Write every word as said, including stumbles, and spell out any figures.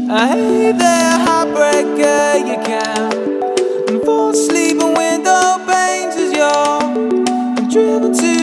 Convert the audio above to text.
Hey there, heartbreaker, you can fall asleep on window panes as you're driven to